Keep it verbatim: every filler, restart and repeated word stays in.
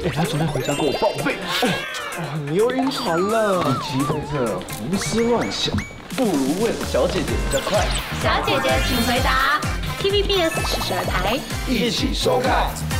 哎，他昨天回家跟我报备。哦，你又晕船了。与其在这胡思乱想，不如问小姐姐比较快。 小姐姐请回答。T V B S 十二台， 一起收看。